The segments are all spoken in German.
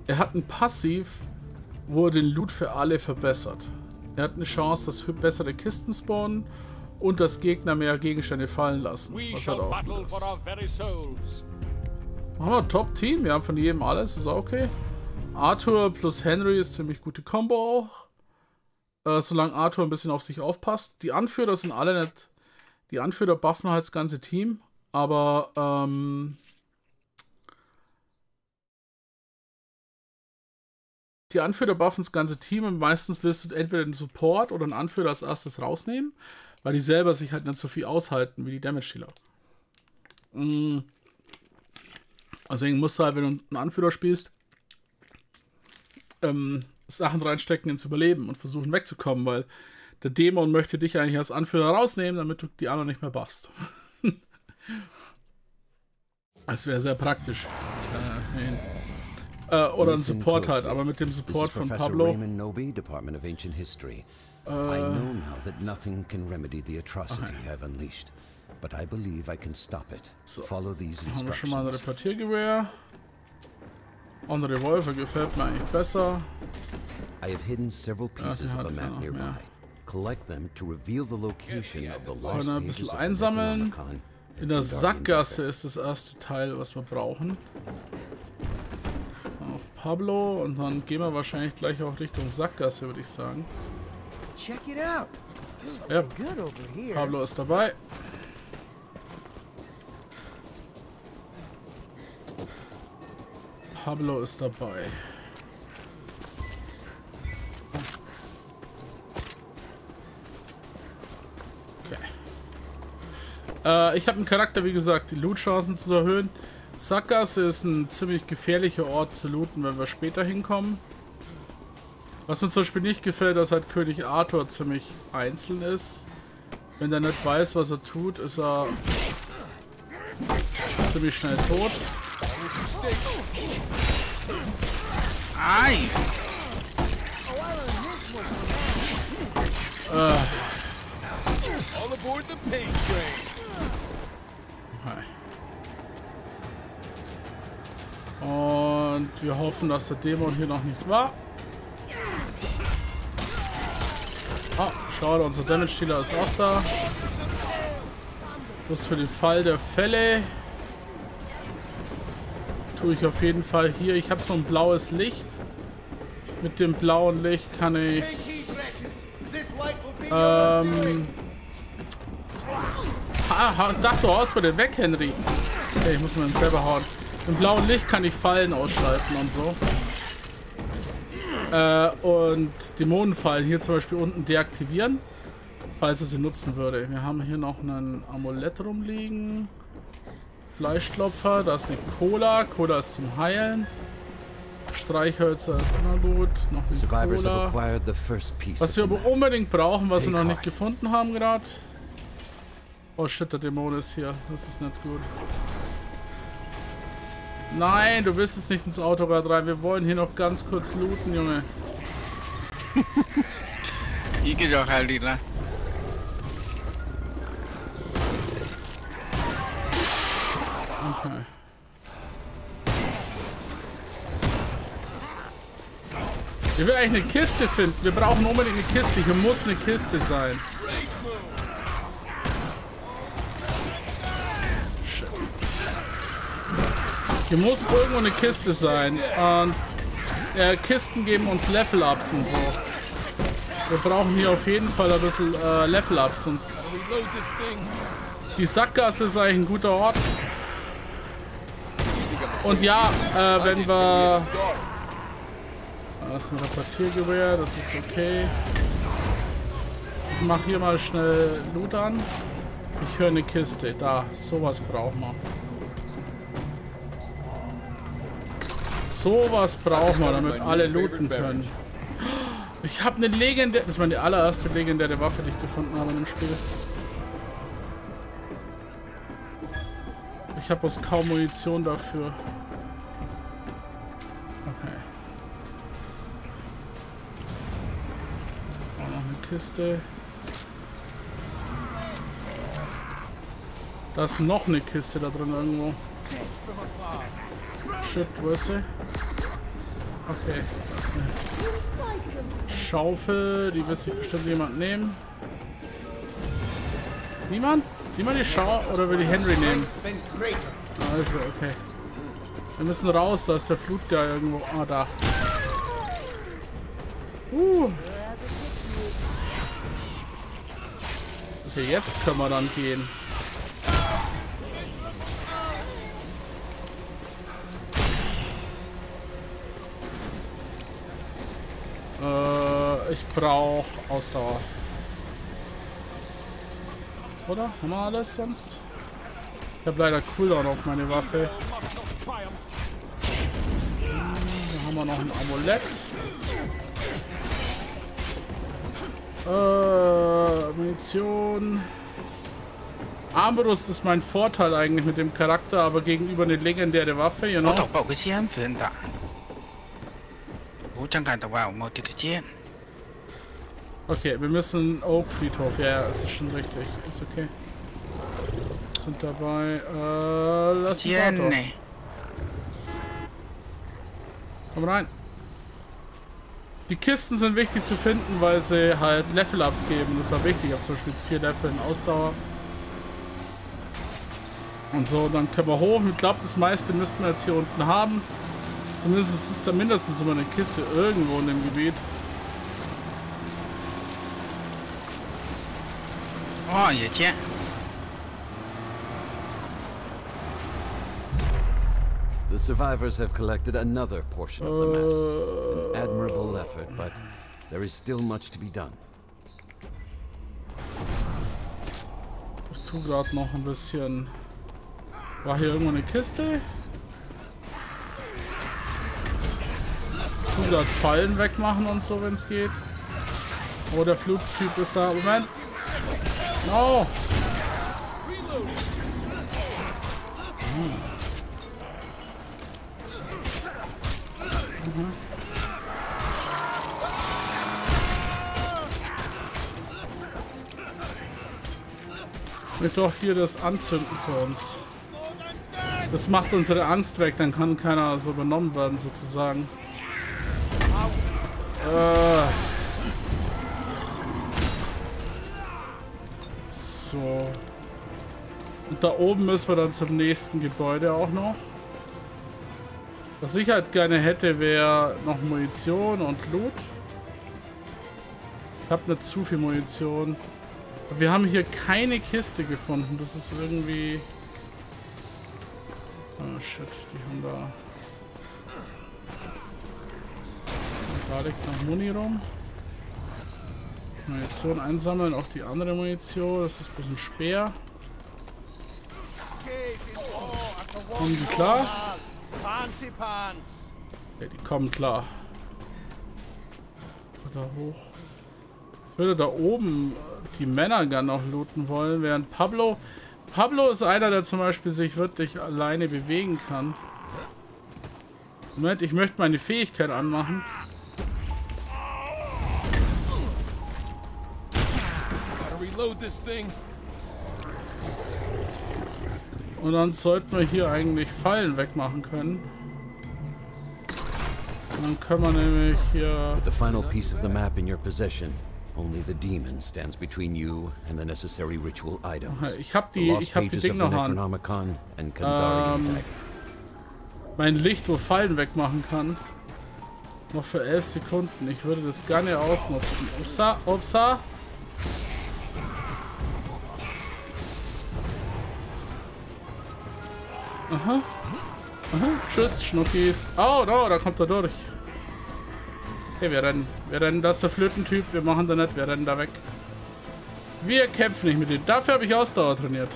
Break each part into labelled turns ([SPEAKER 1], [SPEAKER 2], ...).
[SPEAKER 1] Er hat ein Passiv, wo er den Loot für alle verbessert. Er hat eine Chance, dass bessere Kisten spawnen und dass Gegner mehr Gegenstände fallen lassen. Was halt auch gut ist. Machen wir Top-Team. Wir haben von jedem alles. Ist auch okay. Arthur plus Henry ist ziemlich gute Combo auch. Solange Arthur ein bisschen auf sich aufpasst. Die Anführer sind alle nicht... Die Anführer buffen halt das ganze Team. Aber, die Anführer buffen das ganze Team und meistens willst du entweder den Support oder einen Anführer als erstes rausnehmen, weil die selber sich halt nicht so viel aushalten wie die Damage-Dealer. Deswegen musst du halt, wenn du einen Anführer spielst, Sachen reinstecken ins Überleben und versuchen wegzukommen, weil der Dämon möchte dich eigentlich als Anführer rausnehmen, damit du die anderen nicht mehr buffst. Das wäre sehr praktisch. Oder ein Support halt, aber mit dem Support von Pablo.
[SPEAKER 2] Department of Ancient History. I know now that nothing can remedy the atrocity I've unleashed, but I believe I can stop it.
[SPEAKER 1] So,
[SPEAKER 2] follow these instructions.
[SPEAKER 1] Haben wir schon mal ein Repartiergewehr. Und der Revolver gefällt mir eigentlich besser.
[SPEAKER 2] I have hidden several pieces of a map nearby. Collect them to reveal the location of the lost
[SPEAKER 1] ein bisschen einsammeln. In der Sackgasse ist das erste Teil, was wir brauchen. Auch Pablo und dann gehen wir wahrscheinlich gleich auch Richtung Sackgasse, würde ich sagen. Ja, Pablo ist dabei. Pablo ist dabei. Ich habe einen Charakter, wie gesagt, die Loot-Chancen zu erhöhen. Sackgasse ist ein ziemlich gefährlicher Ort zu looten, wenn wir später hinkommen. Was mir zum Beispiel nicht gefällt, dass halt König Arthur ziemlich einzeln ist. Wenn der nicht weiß, was er tut, ist er ziemlich schnell tot.
[SPEAKER 3] Ei! All aboard the pain train.
[SPEAKER 1] Und wir hoffen, dass der Dämon hier noch nicht war. Ah, schade, unser Damage-Dealer ist auch da. Das für den Fall der Fälle tue ich auf jeden Fall hier. Ich habe so ein blaues Licht. Mit dem blauen Licht kann ich ich dachte, du haust mir den weg, Henry. Okay, ich muss mir den selber hauen. Im blauen Licht kann ich Fallen ausschalten und so. Und Dämonenfallen hier zum Beispiel unten deaktivieren, falls es sie nutzen würde. Wir haben hier noch ein Amulett rumliegen. Fleischklopfer, da ist eine Cola. Cola ist zum Heilen. Streichhölzer ist immer gut. Noch eine Cola. Was wir aber unbedingt brauchen, was wir noch nicht gefunden haben gerade. Oh shit, der Dämon ist hier. Das ist nicht gut. Nein, du willst es nicht ins Autorad rein. Wir wollen hier noch ganz kurz looten, Junge.
[SPEAKER 3] Hier geht auch halt wieder.
[SPEAKER 1] Okay. Ich will eigentlich eine Kiste finden. Wir brauchen unbedingt eine Kiste. Hier muss eine Kiste sein. Shit. Hier muss irgendwo eine Kiste sein. Und Kisten geben uns Level-Ups und so. Wir brauchen hier auf jeden Fall ein bisschen Level-Ups, sonst... Die Sackgasse ist eigentlich ein guter Ort. Und ja, wenn wir... Das ist ein Repartiergewehr, das ist okay. Ich mache hier mal schnell Loot an. Ich höre eine Kiste. Da, sowas brauchen wir. Sowas brauchen wir, damit alle looten können. Ich habe eine legendäre... Das ist meine allererste legendäre Waffe, die ich gefunden habe in dem Spiel. Ich habe bloß kaum Munition dafür. Okay. Auch noch eine Kiste. Da ist noch eine Kiste da drin irgendwo. Shit, wo ist sie? Okay. Schaufel, die wird sich bestimmt jemand nehmen. Niemand? Niemand die Schaufel oder will die Henry nehmen? Also, okay. Wir müssen raus, da ist der Flutgeil irgendwo. Ah, da. Okay, jetzt können wir dann gehen. Ich brauche Ausdauer. Oder? Haben wir alles sonst? Ich habe leider Cooldown auf meine Waffe. Da haben wir noch ein Amulett. Munition. Armbrust ist mein Vorteil eigentlich mit dem Charakter, aber gegenüber eine legendäre Waffe, you know? Okay, wir müssen Oak Friedhof. Ja, ist das schon richtig. Ist okay. Sind dabei. Lass uns Auto. Komm rein. Die Kisten sind wichtig zu finden, weil sie halt Level-Ups geben. Das war wichtig. Ich habe zum Beispiel jetzt 4 Level in Ausdauer. Und so, dann können wir hoch. Ich glaube, das meiste müssten wir jetzt hier unten haben. Zumindest ist da mindestens immer eine Kiste irgendwo in dem Gebiet.
[SPEAKER 3] Oh, jetzt ja.
[SPEAKER 2] The survivors have collected another portion of the map. An admirable effort, but there is still much to be done.
[SPEAKER 1] Ich tue gerade noch ein bisschen. War hier irgendwo eine Kiste? Ich tue gerade Fallen wegmachen und so, wenn es geht. Oh, der Flugtyp ist da. Moment. No. Ich will doch hier das anzünden für uns. Das macht unsere Angst weg, dann kann keiner so übernommen werden, sozusagen. So. Und da oben müssen wir dann zum nächsten Gebäude auch noch. Was ich halt gerne hätte, wäre noch Munition und Loot. Ich habe nicht zu viel Munition. Aber wir haben hier keine Kiste gefunden. Das ist irgendwie... Oh shit, die haben da... Da liegt noch Muni rum. Munition einsammeln, auch die andere Munition. Das ist bloß ein Speer. Kommen die klar? Ja, die kommen klar. Da hoch. Ich würde da oben die Männer gerne noch looten wollen, während Pablo... Pablo ist einer, der zum Beispiel sich wirklich alleine bewegen kann. Moment, ich möchte meine Fähigkeit anmachen. Und dann sollten wir hier eigentlich Fallen wegmachen können. Und dann können wir nämlich hier...
[SPEAKER 2] With the final piece of the map in your possession, only the demon stands between you and the necessary ritual items.
[SPEAKER 1] Okay, ich hab die Dinge noch an. Mein Licht, wo Fallen wegmachen kann. Noch für 11 Sekunden. Ich würde das gerne ausnutzen. Upsa, upsa. Aha. Aha. Tschüss, Schnuckis. Oh, no, da kommt er durch. Okay, wir rennen. Wir rennen, das ist der Flötentyp. Wir machen da nicht, wir rennen da weg. Wir kämpfen nicht mit ihm. Dafür habe ich Ausdauer trainiert.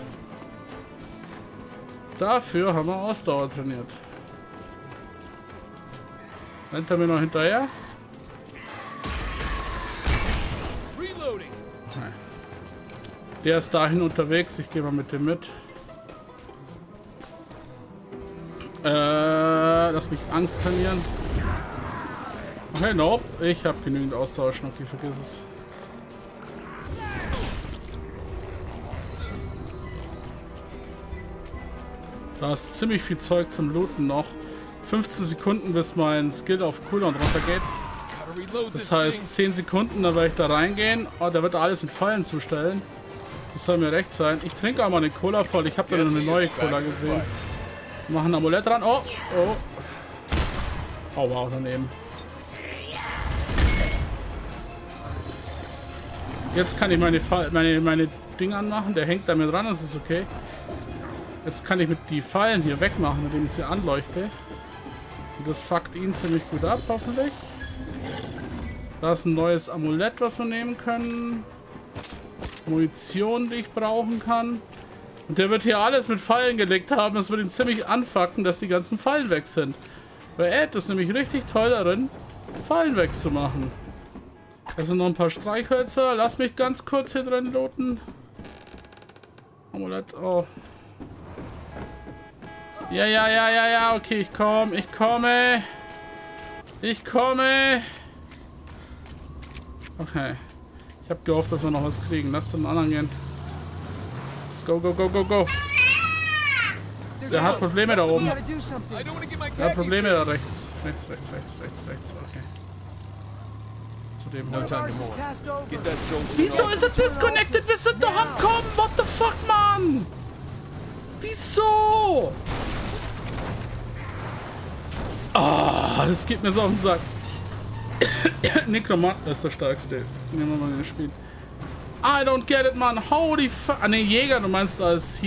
[SPEAKER 1] Dafür haben wir Ausdauer trainiert. Rennt er mir noch hinterher? Nein. Der ist dahin unterwegs. Ich gehe mal mit dem mit. Lass mich Angst trainieren. Okay, nope. Ich habe genügend Ausdauer, Schnucki, vergiss es. Da ist ziemlich viel Zeug zum Looten noch. 15 Sekunden, bis mein Skill auf Cooldown runtergeht. Das heißt 10 Sekunden, dann werde ich da reingehen. Oh, der wird alles mit Fallen zustellen. Das soll mir recht sein. Ich trinke auch mal eine Cola voll. Ich habe da noch eine neue Cola gesehen. Wir machen ein Amulett dran. Oh, oh. Oh, wow, daneben. Jetzt kann ich meine Dinge anmachen. Der hängt da mit dran, das ist okay. Jetzt kann ich mit die Fallen hier wegmachen, indem ich sie anleuchte. Und das fuckt ihn ziemlich gut ab, hoffentlich. Da ist ein neues Amulett, was wir nehmen können. Munition, die ich brauchen kann. Und der wird hier alles mit Fallen gelegt haben. Das wird ihn ziemlich anfucken, dass die ganzen Fallen weg sind. Weil Ed ist nämlich richtig toll darin, Fallen wegzumachen. Da sind noch ein paar Streichhölzer. Lass mich ganz kurz hier drin looten. Amulett, oh. Ja, okay, ich komme. Okay. Ich habe gehofft, dass wir noch was kriegen. Lass den anderen gehen. Let's go, go, go, go, go. Der hat Probleme da oben. Der hat Probleme da rechts. Rechts. Okay. Zu dem Leute. Wieso ist er disconnected? Wir sind doch am Kommen. What the fuck, Mann? Wieso? Ah, das geht mir so auf den Sack. Necromant ist der stärkste. Nehmen wir mal in das Spiel. I don't get it, man. Holy fuck. Ah, ne, Jäger, du meinst als.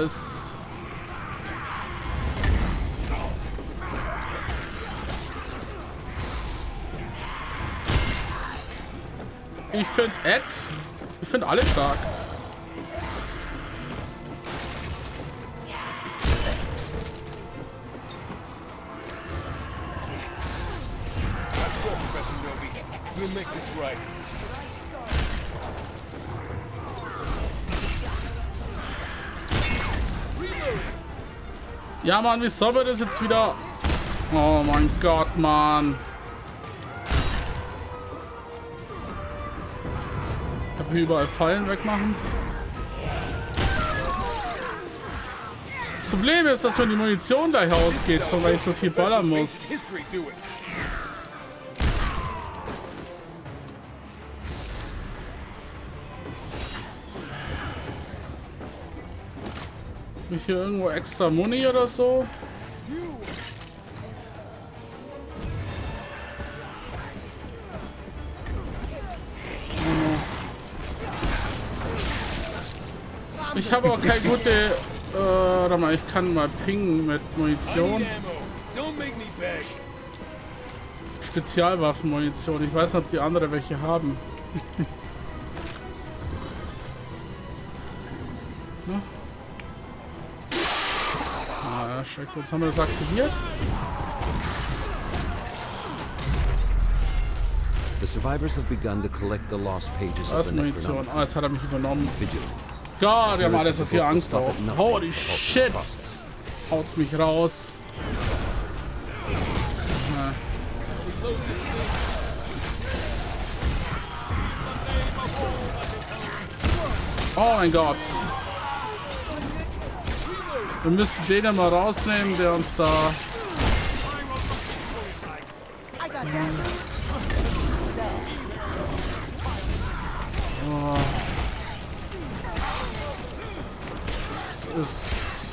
[SPEAKER 1] Ich finde Ed. Ich finde alle stark.
[SPEAKER 4] We'll make this right.
[SPEAKER 1] Ja, Mann, wie soll man das jetzt wieder? Oh mein Gott, Mann. Ich habe hier überall Fallen wegmachen. Das Problem ist, dass mir die Munition gleich ausgeht, weil ich so viel ballern muss. Mich hier irgendwo extra Muni oder so? Ich habe auch keine gute... warte mal, ich kann mal pingen mit Munition. Spezialwaffenmunition. Ich weiß nicht, ob die andere welche haben. Ne? Ah, scheiße, jetzt haben wir das aktiviert.
[SPEAKER 2] The survivors have begun to collect the lost pages
[SPEAKER 1] Das
[SPEAKER 2] of
[SPEAKER 1] ist
[SPEAKER 2] the
[SPEAKER 1] Munition.
[SPEAKER 2] Necronomicon.
[SPEAKER 1] Ah, jetzt hat er mich übernommen.
[SPEAKER 2] Vigilant.
[SPEAKER 1] Gott, wir haben alle so viel Angst auch. Holy shit! Haut's mich raus. Ja. Oh mein Gott. Wir müssen den ja mal rausnehmen, der uns da... Oh. Das ist...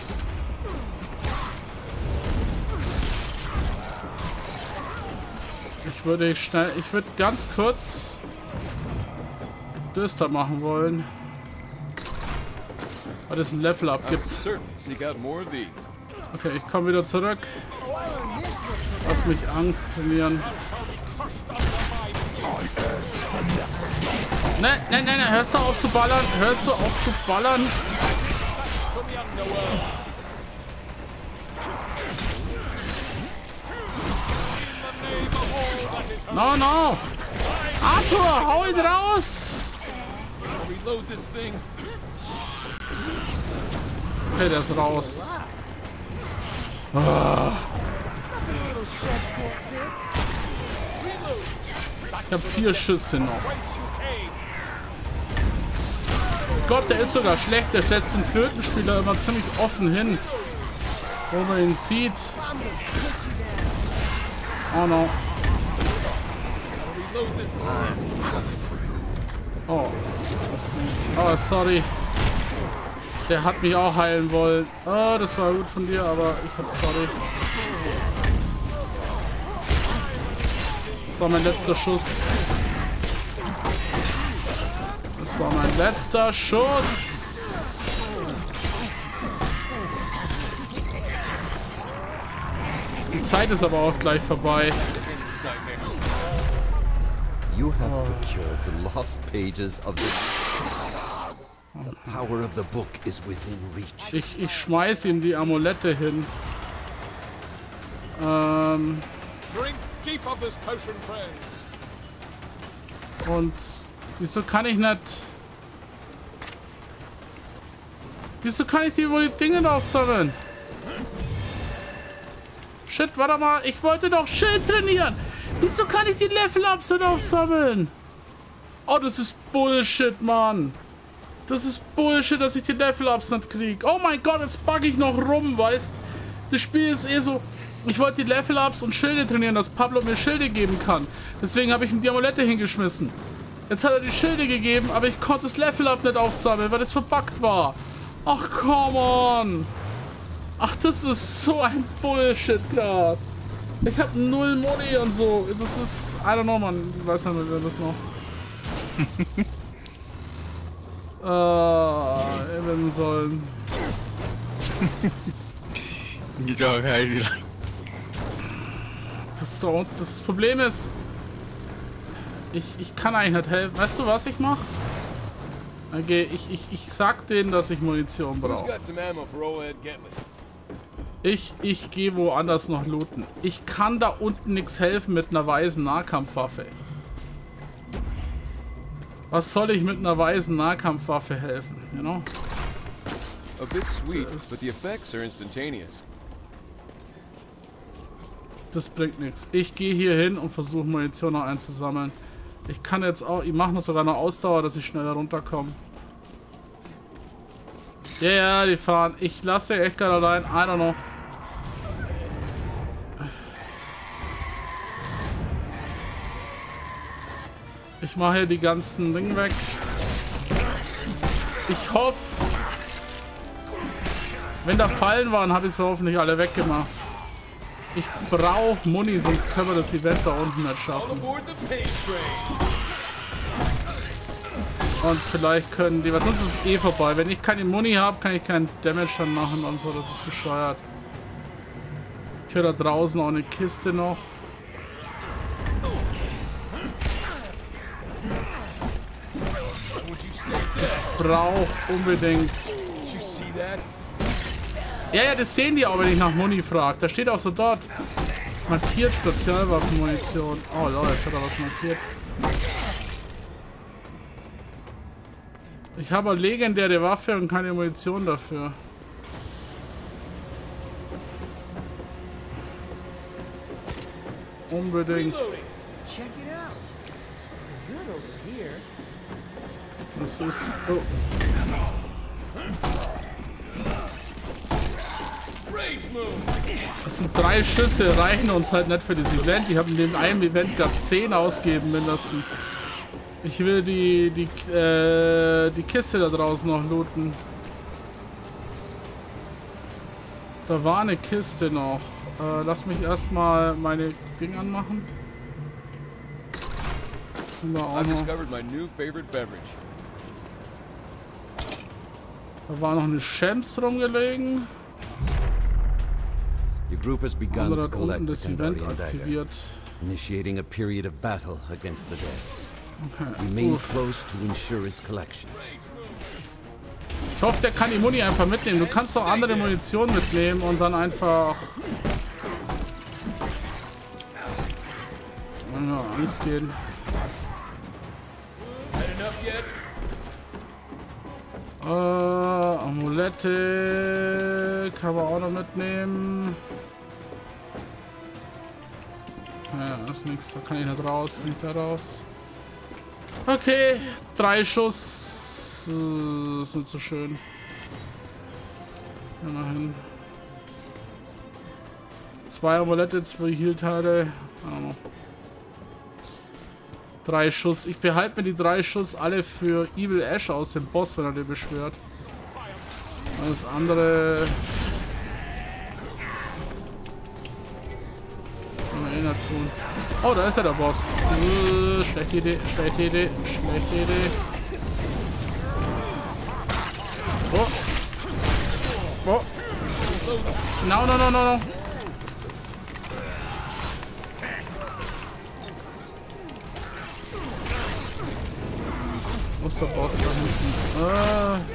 [SPEAKER 1] Ich würde ganz kurz das da machen wollen. Weil es ein Level-Up gibt. Okay, ich komme wieder zurück. Lass mich Angst trainieren. Ne, hörst du auf zu ballern? Hörst du auf zu ballern? No! Arthur, hau ihn raus! Okay, der ist raus. Ah. Ich habe 4 Schüsse noch. Gott, der ist sogar schlecht. Der setzt den Flötenspieler immer ziemlich offen hin, wo man ihn sieht. Oh no. Oh. Oh, sorry. Der hat mich auch heilen wollen. Oh, das war gut von dir, aber ich hab sorry. Das war mein letzter Schuss. Das war mein letzter Schuss. Die Zeit ist aber auch gleich vorbei.
[SPEAKER 2] You have procured the lost pages of the power of the book is within reach.
[SPEAKER 1] Ich schmeiß ihm die Amulette hin.
[SPEAKER 4] Drink deep of this potion, friends.
[SPEAKER 1] Und wieso kann ich nicht... Wieso kann ich die wohl die Dinge aufsammeln? Shit, warte mal. Ich wollte doch Schild trainieren. Wieso kann ich die Level-Ups nicht aufsammeln? Oh, das ist Bullshit, Mann. Das ist Bullshit, dass ich die Level-Ups nicht kriege. Oh mein Gott, jetzt bug ich noch rum, weißt? Das Spiel ist eh so... Ich wollte die Level-Ups und Schilde trainieren, dass Pablo mir Schilde geben kann. Deswegen habe ich ihm die Amulette hingeschmissen. Jetzt hat er die Schilde gegeben, aber ich konnte das Level-Up nicht aufsammeln, weil das verbuggt war. Ach, come on. Ach, das ist so ein Bullshit gerade. Ich habe 0 Money und so. Das ist... I don't know, man. Ich weiß nicht, wer das noch... Eben sollen. Das da unten... Das Problem ist... Ich kann eigentlich nicht helfen. Weißt du, was ich mache? Okay, ich sag denen, dass ich Munition brauche. Ich gehe woanders noch looten. Ich kann da unten nichts helfen mit einer weißen Nahkampfwaffe. Was soll ich mit einer weißen Nahkampfwaffe helfen? You know?
[SPEAKER 4] A bit sweet, but the effects are instantaneous.
[SPEAKER 1] Das bringt nichts. Ich gehe hier hin und versuche Munition noch einzusammeln. Ich kann jetzt auch... Ich mache noch sogar eine Ausdauer, dass ich schneller runterkomme. Ja, ja, die fahren. Ich lasse echt gerade allein. I don't know. Ich mache hier die ganzen Dinge weg. Ich hoffe... Wenn da Fallen waren, habe ich sie hoffentlich alle weggemacht. Ich brauche Muni, sonst können wir das Event da unten nicht schaffen. Und vielleicht können die... Was sonst ist es eh vorbei. Wenn ich keine Muni habe, kann ich keinen Damage dann machen und so. Das ist bescheuert. Ich höre da draußen auch eine Kiste noch. Ich brauche unbedingt... Ja, das sehen die auch, wenn ich nach Muni frage. Da steht auch so dort. Markiert Spezialwaffenmunition. Oh Leute, jetzt hat er was markiert. Ich habe eine legendäre Waffe und keine Munition dafür. Unbedingt. Das ist... Oh. Das sind 3 Schüsse, reichen uns halt nicht für das Event. Ich habe in dem einen Event gerade 10 ausgegeben mindestens. Ich will die Kiste da draußen noch looten. Da war eine Kiste noch. Lass mich erstmal meine Dinge anmachen. Da war noch eine Shams rumgelegen.
[SPEAKER 2] Your group has begun to collect
[SPEAKER 1] das
[SPEAKER 2] the
[SPEAKER 1] Event
[SPEAKER 2] Kandarian dagger,
[SPEAKER 1] aktiviert.
[SPEAKER 2] initiating a period of battle against the dead.
[SPEAKER 1] Okay.
[SPEAKER 2] Remain close to ensure its collection.
[SPEAKER 1] Ich hoffe, der kann die Muni einfach mitnehmen. Du kannst auch andere Munition mitnehmen und dann einfach... Ja, Angst gehen. Amulette kann man auch noch mitnehmen. Ja, das ist nichts, da kann ich nicht raus, nicht da raus. Okay, 3 Schuss. Das ist nicht so schön. Immerhin. 2 Amulette, 2 Heal-Teile. 3 Schuss. Ich behalte mir die 3 Schuss alle für Evil Ash aus dem Boss, wenn er den beschwört. Alles andere... kann man eh nicht tun. Oh, da ist ja der Boss. Schlechte Idee, schlechte Idee, schlechte Idee. Oh. Oh. No, no, no, no, no. Wo ist der Boss da hinten?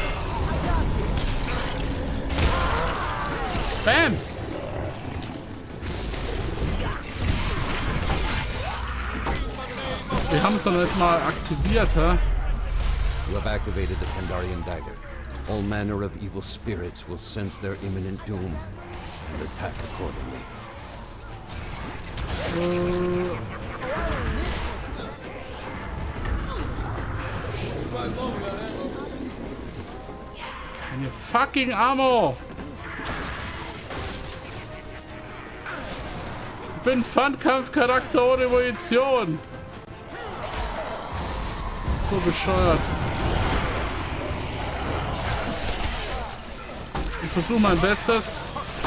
[SPEAKER 1] Bam! Wir haben es noch nicht mal aktiviert, hä?
[SPEAKER 2] You have activated the Kandarian dagger. All manner of evil spirits will sense their imminent doom and attack accordingly.
[SPEAKER 1] Keine fucking Ammo! Ich bin Fernkampfcharakter ohne Munition! So bescheuert. Ich versuche mein Bestes,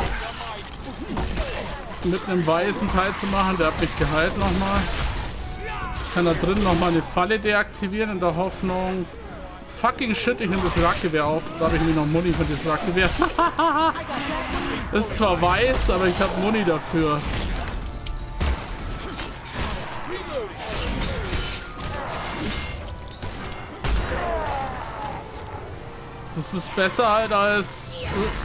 [SPEAKER 1] mit einem weißen Teil zu machen. Der hat mich geheilt nochmal. Ich kann da drin nochmal eine Falle deaktivieren in der Hoffnung. Fucking shit, ich nehme das Rakegewehr auf. Da habe ich mir noch Muni für das Rakegewehr. Ist zwar weiß, aber ich habe Muni dafür. Das ist besser halt als...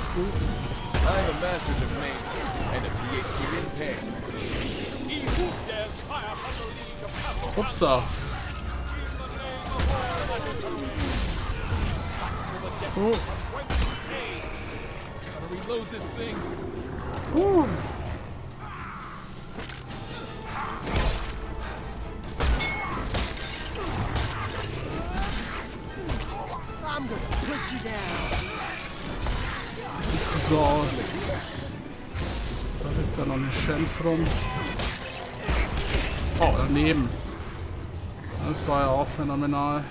[SPEAKER 1] Upsa. Sieht so aus. Da liegt da noch eine Chance rum. Oh, daneben. Das war ja auch phänomenal.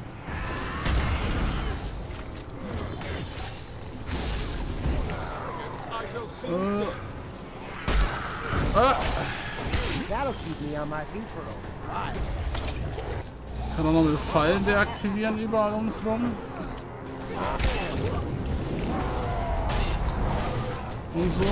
[SPEAKER 1] Kann auch noch mit Fallen deaktivieren überall uns rum. Und so.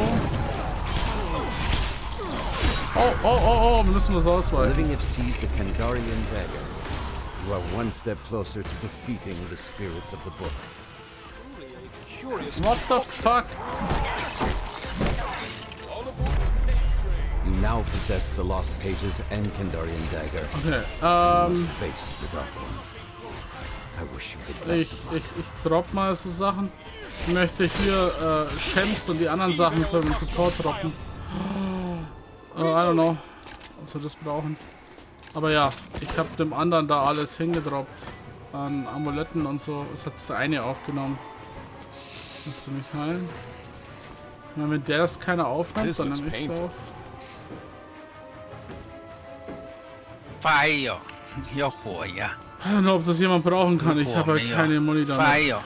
[SPEAKER 1] Oh, müssen wir es ausweichen.
[SPEAKER 2] Living have seized the Kandarian dagger. You are one step closer to defeating the spirits of the book.
[SPEAKER 1] What the fuck?
[SPEAKER 2] You now possess the lost pages and Kandarian dagger.
[SPEAKER 1] Okay,
[SPEAKER 2] You must face the dark ones. I wish you the best of luck.
[SPEAKER 1] Ich drop mal so Sachen. Ich möchte hier Shems und die anderen Sachen für den Support droppen. I don't know, ob wir das brauchen. Aber ja, ich habe dem anderen da alles hingedroppt. An Amuletten und so. Es hat das eine aufgenommen. Musst du mich heilen? Na, wenn der das keiner aufnimmt, dann nehme ich es auf.
[SPEAKER 3] Fire! 要火呀！
[SPEAKER 1] Und ob das jemand brauchen kann, ich habe halt keine Muni damit.
[SPEAKER 3] Fire!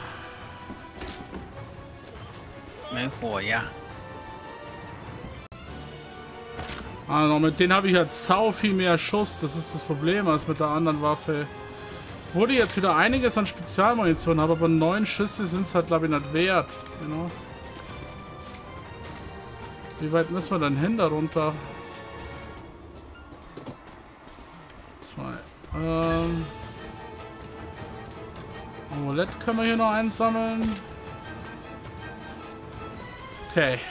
[SPEAKER 3] 没火呀！
[SPEAKER 1] Also mit denen habe ich halt sau viel mehr Schuss, das ist das Problem, als mit der anderen Waffe. Wurde jetzt wieder einiges an Spezialmunition, habe aber 9 Schüsse sind es halt glaube ich nicht wert. Genau. Wie weit müssen wir denn hin da runter? 2. Amulett können wir hier noch einsammeln. Okay.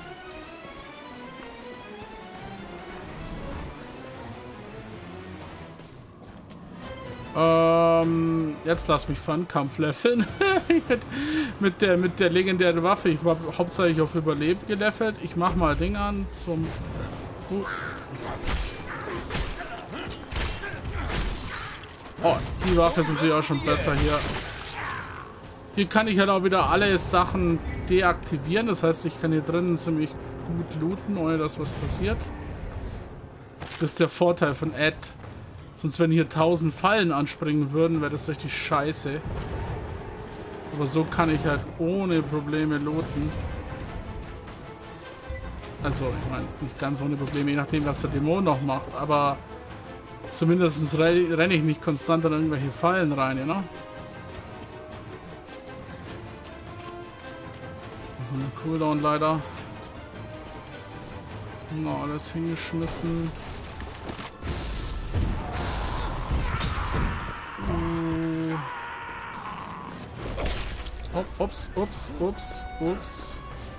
[SPEAKER 1] Jetzt lass mich Fernkampf leveln. mit der legendären Waffe. Ich war hauptsächlich auf Überleben gelevelt. Ich mach mal Ding an zum... Oh, die Waffe ist natürlich auch schon besser hier. Hier kann ich halt auch wieder alle Sachen deaktivieren. Das heißt, ich kann hier drinnen ziemlich gut looten, ohne dass was passiert. Das ist der Vorteil von Ed. Sonst, wenn hier 1000 Fallen anspringen würden, wäre das richtig scheiße. Aber so kann ich halt ohne Probleme looten. Also, ich meine, nicht ganz ohne Probleme, je nachdem, was der Dämon noch macht. Aber zumindest renne ich nicht konstant an irgendwelche Fallen rein, ja, ne? So ein Cooldown leider. Na, alles hingeschmissen. Ups, ups, ups, ups.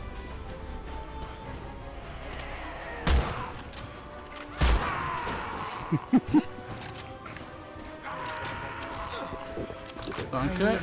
[SPEAKER 1] Danke.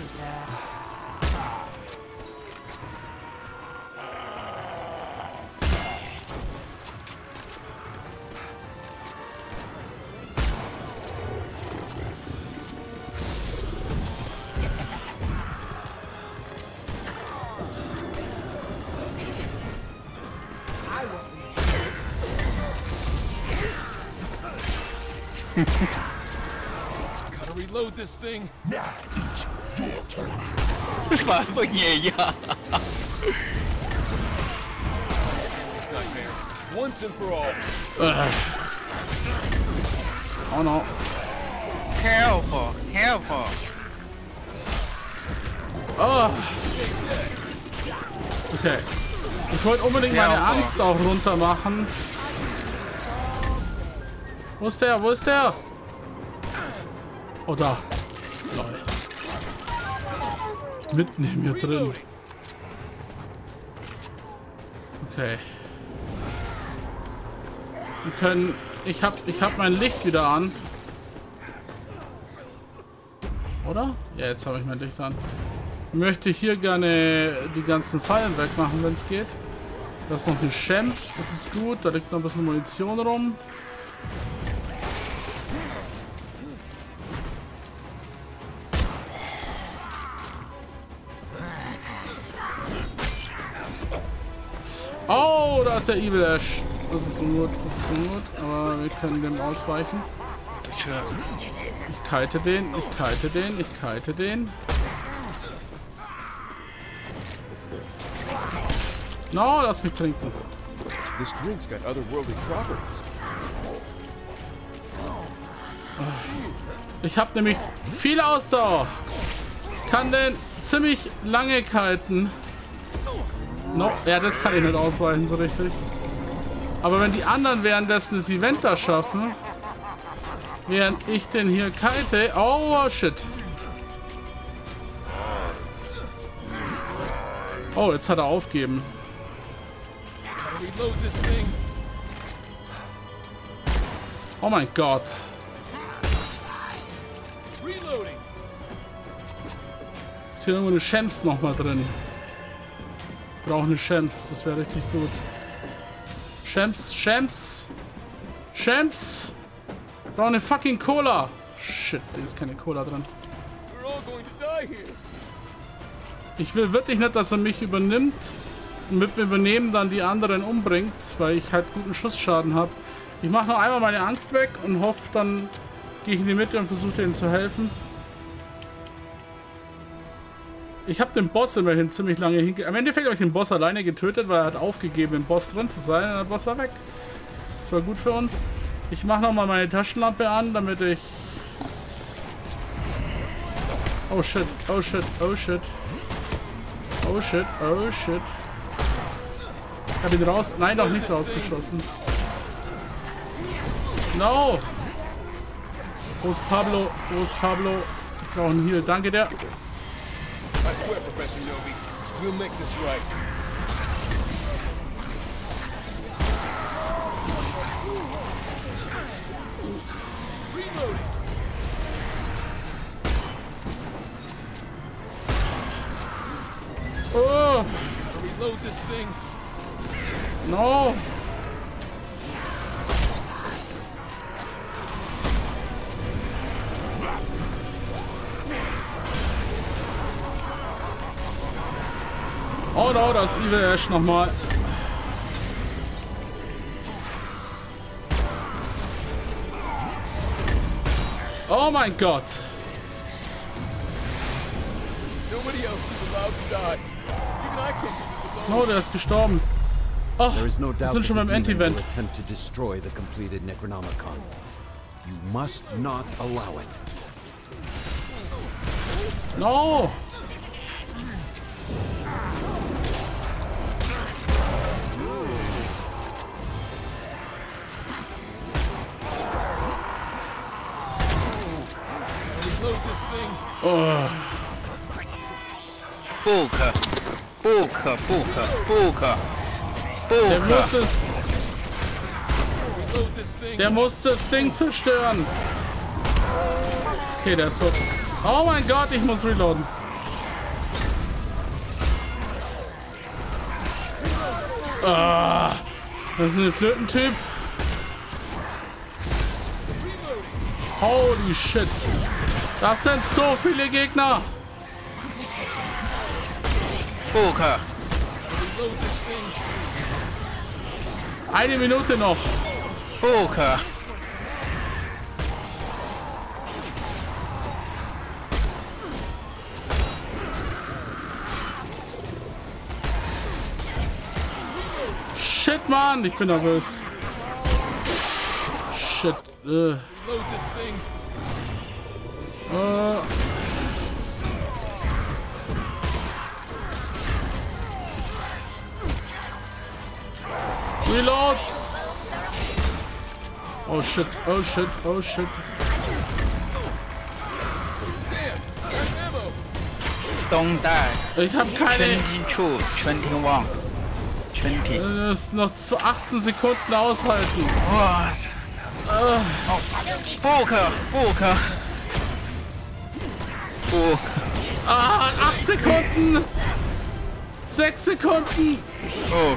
[SPEAKER 4] Gotta reload this thing.
[SPEAKER 3] Phá với nhẹ vậy.
[SPEAKER 4] Nightmare. Once and for all.
[SPEAKER 1] Oh no.
[SPEAKER 3] Help! Help!
[SPEAKER 1] Oh. Okay. Ich wollte unbedingt meine Angst auch runter machen. Wo ist der? Wo ist der? Oh, da. Lol. Mitten in mir drin. Okay. Wir können... Ich hab mein Licht wieder an. Oder? Ja, jetzt habe ich mein Licht an. Ich möchte hier gerne die ganzen Fallen wegmachen, wenn es geht. Da ist noch eine Champs, das ist gut. Da liegt noch ein bisschen Munition rum. Oh, da ist der Evil Ash. Das ist ungut, das ist ungut. Aber wir können dem ausweichen. Ich kite den, ich kite den, ich kite den. No, lass mich trinken.
[SPEAKER 4] This drink's got otherworldly properties.
[SPEAKER 1] Ich habe nämlich viel Ausdauer. Ich kann den ziemlich lange kiten. No, ja, das kann ich nicht ausweichen so richtig. Aber wenn die anderen währenddessen das Event da schaffen, während ich den hier kite... Oh, shit. Oh, jetzt hat er aufgeben. Oh mein Gott. Ist hier irgendwo eine Champs nochmal drin? Ich brauche eine Champs, das wäre richtig gut. Champs, Champs. Champs. Ich brauche eine fucking Cola. Shit, da ist keine Cola drin. Ich will wirklich nicht, dass er mich übernimmt und mit dem Übernehmen dann die anderen umbringt, weil ich halt guten Schussschaden habe. Ich mache noch einmal meine Angst weg und hoffe, dann gehe ich in die Mitte und versuche denen zu helfen. Ich habe den Boss immerhin ziemlich lange hinge... Am Endeffekt habe ich den Boss alleine getötet, weil er hat aufgegeben, im Boss drin zu sein, und der Boss war weg. Das war gut für uns. Ich mache nochmal meine Taschenlampe an, damit ich... Oh shit, oh shit, oh shit. Oh shit, oh shit. Ich habe ihn raus... Nein, noch nicht rausgeschossen. No! Wo ist Pablo? Wo ist Pablo? Ich brauche einen Heal. Danke dir.
[SPEAKER 4] I swear, Professor Novi, we'll make this right.
[SPEAKER 1] Oh!
[SPEAKER 4] Reload this thing.
[SPEAKER 1] No! Oh no, das Evil Ash nochmal. Oh mein Gott. Oh, der ist gestorben. Oh,
[SPEAKER 2] There is no
[SPEAKER 1] wir
[SPEAKER 2] doubt
[SPEAKER 1] sind
[SPEAKER 2] that
[SPEAKER 1] schon
[SPEAKER 2] the
[SPEAKER 1] beim
[SPEAKER 2] demon
[SPEAKER 1] Endevent.
[SPEAKER 2] will attempt to destroy the completed Necronomicon. You must not allow it.
[SPEAKER 1] No. Oh.
[SPEAKER 3] Buke. Buke, Buke, Buke.
[SPEAKER 1] Der
[SPEAKER 3] Buke.
[SPEAKER 1] muss es. Der muss das Ding zerstören. Okay, der ist tot. Oh mein Gott, ich muss reloaden. Ah, das ist ein Flötentyp. Holy shit. Das sind so viele Gegner.
[SPEAKER 3] Buke.
[SPEAKER 1] Eine Minute noch.
[SPEAKER 3] Buke.
[SPEAKER 1] Shit, Mann, ich bin nervös. Shit. Reloads. Oh shit, oh shit, oh shit.
[SPEAKER 3] Don't die.
[SPEAKER 1] Ich habe keine.
[SPEAKER 3] 22, 21, 20.
[SPEAKER 1] Das ist noch 18 Sekunden aushalten.
[SPEAKER 3] What? Buke, Buke. Buke.
[SPEAKER 1] Ah, 8 Sekunden. 6 Sekunden.
[SPEAKER 3] Buke.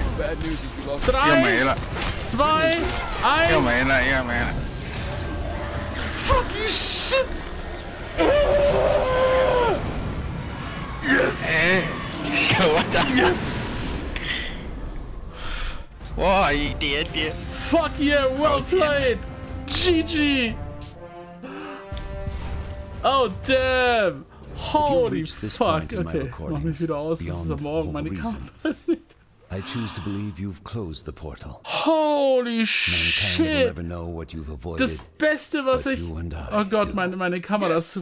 [SPEAKER 1] 3, 2, 1. Fucking shit. Yes. Yes.
[SPEAKER 3] Wow, 一点点。
[SPEAKER 1] Fuck yeah, well played. GG. Oh damn. Holy
[SPEAKER 2] reached this
[SPEAKER 1] fuck.
[SPEAKER 2] point in my
[SPEAKER 1] Okay, mach mich wieder aus. Es ist am Morgen. Meine Kamera ist nicht.
[SPEAKER 2] I choose to believe you've closed the portal.
[SPEAKER 1] Holy
[SPEAKER 2] Mankind will
[SPEAKER 1] shit.
[SPEAKER 2] never know what you've avoided.
[SPEAKER 1] Das Beste, was
[SPEAKER 2] but
[SPEAKER 1] ich...
[SPEAKER 2] you and I
[SPEAKER 1] Oh Gott,
[SPEAKER 2] do.
[SPEAKER 1] meine Kamera ist...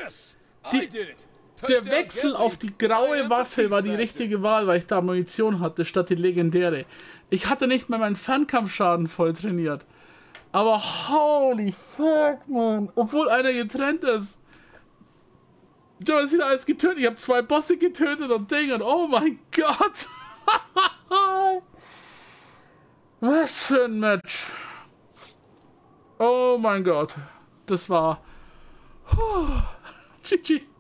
[SPEAKER 1] Der Wechsel auf die graue Waffe war die richtige Wahl, weil ich da Munition hatte, statt die legendäre. Ich hatte nicht mal meinen Fernkampfschaden voll trainiert. Aber holy fuck, man. Obwohl einer getrennt ist. Du hast wieder alles getötet. Ich habe 2 Bosse getötet und Ding und oh mein Gott. Was für ein Match. Oh mein Gott. Das war... GG.